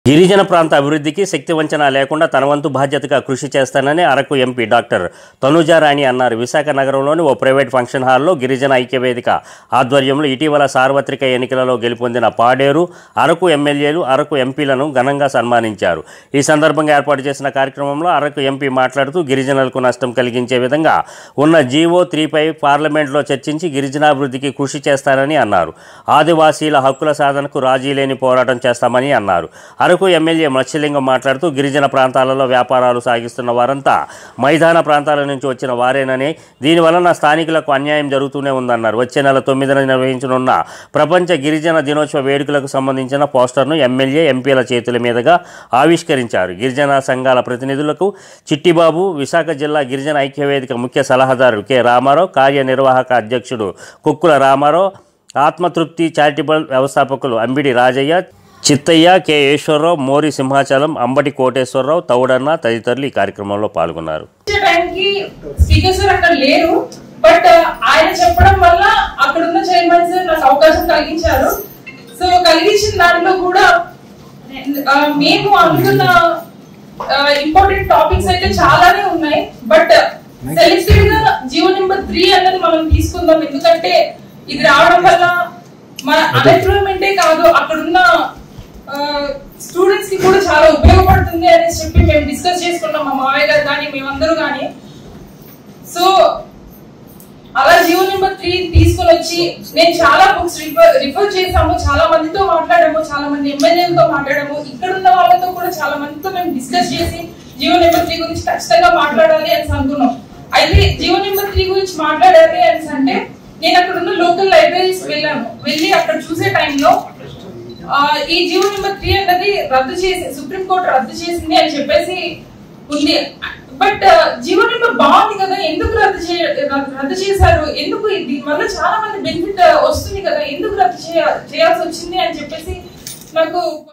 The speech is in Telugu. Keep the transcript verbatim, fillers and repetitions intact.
గిరిజన ప్రాంత అభివృద్ధికి శక్తి వంచన లేకుండా తన వంతు బాధ్యతగా కృషి చేస్తానని అరకు ఎంపీ డాక్టర్ తనుజారాణి అన్నారు. విశాఖ నగరంలోని ఓ ప్రైవేట్ ఫంక్షన్ హాల్లో గిరిజన ఐక్యవేదిక ఆధ్వర్యంలో ఇటీవల సార్వత్రిక ఎన్నికలలో గెలుపొందిన పాడేరు, అరకు ఎమ్మెల్యేలు, అరకు ఎంపీలను ఘనంగా సన్మానించారు. ఈ సందర్భంగా ఏర్పాటు చేసిన కార్యక్రమంలో అరకు ఎంపీ మాట్లాడుతూ గిరిజనులకు నష్టం కలిగించే విధంగా ఉన్న జీవో త్రీపై పార్లమెంట్లో చర్చించి గిరిజనాభివృద్ధికి కృషి చేస్తానని అన్నారు. ఆదివాసీల హక్కుల సాధనకు రాజీ లేని పోరాటం చేస్తామని అన్నారు. అరకు ఎమ్మెల్యే మత్స్యలింగం మాట్లాడుతూ గిరిజన ప్రాంతాలలో వ్యాపారాలు సాగిస్తున్న వారంతా మైదాన ప్రాంతాల నుంచి వచ్చిన వారేనని, దీనివలన స్థానికులకు అన్యాయం జరుగుతూనే ఉందన్నారు. వచ్చే నెల తొమ్మిదిన నిర్వహించనున్న ప్రపంచ గిరిజన దినోత్సవ వేడుకలకు సంబంధించిన పోస్టర్ను ఎమ్మెల్యే, ఎంపీల చేతుల మీదుగా ఆవిష్కరించారు. గిరిజన సంఘాల ప్రతినిధులకు చిట్టిబాబు, విశాఖ జిల్లా గిరిజన ఐక్యవేదిక ముఖ్య సలహాదారు కె రామారావు, కార్యనిర్వాహక అధ్యక్షుడు కుక్కుల రామారావు, ఆత్మతృప్తి చారిటబుల్ వ్యవస్థాపకులు అంబిడి రాజయ్య, చిత్తయ్య, కె ఈశ్వరరావు, మోరి సింహాచలం, అంబటి కోటేశ్వరరావు, తౌడన్న తదితరులు ఈ కార్యక్రమంలో పాల్గొన్నారు. బట్ ఆయన చెప్పడం వల్ల అక్కడ ఉన్న చైర్మన్స్ నాకు అవకాశం కలిగించారు. సో కలిగించిన దాంట్లో కూడా మేము అనుకున్న ఇంపార్టెంట్ టాపిక్స్ అయితే చాలానే ఉన్నాయి. బట్ సెలెక్టెడ్ గా జియో నెంబర్ త్రీ అన్నది మనం తీసుకుందాం. ఎందుకంటే ఇది రావడం వల్ల మన అన్ఎంప్లాయ్మెంటే కాదు, అక్కడున్న స్టూడెంట్స్ కి కూడా చాలా ఉపయోగపడుతుంది అని చెప్పి మేము డిస్కస్ చేసుకున్నాం, మా మావయ్య గారు కానీ మేమందరూ కానీ. సో అలా జియో నెంబర్ త్రీ తీసుకుని వచ్చి నేను చాలా బుక్స్ రిఫర్ రిఫర్ చేసాము, చాలా మందితో మాట్లాడాము, చాలా మంది ఎమ్మెల్యేలతో మాట్లాడాము, ఇక్కడ ఉన్న వాళ్ళతో కూడా చాలా మందితో మేము డిస్కస్ చేసి జియో నెంబర్ త్రీ గురించి ఖచ్చితంగా మాట్లాడాలి అని అనుకున్నాం. అయితే జియో నెంబర్ త్రీ గురించి మాట్లాడాలి అని అంటే నేను అక్కడ ఉన్న లోకల్ లైబ్రరీస్ వెళ్ళాను. వెళ్ళి అక్కడ చూసే టైంలో ఈ జియో నెంబర్ త్రీ అన్నది రద్దు చేసి సుప్రీంకోర్టు రద్దు చేసింది అని చెప్పేసి ఉంది. బట్ జియో నెంబర్ బాగుంది కదా, ఎందుకు రద్దు చే రద్దు చేశారు, ఎందుకు దీని వల్ల చాలా మంది బెనిఫిట్ వస్తుంది కదా, ఎందుకు రద్దు చేయాల్సి వచ్చింది అని చెప్పేసి నాకు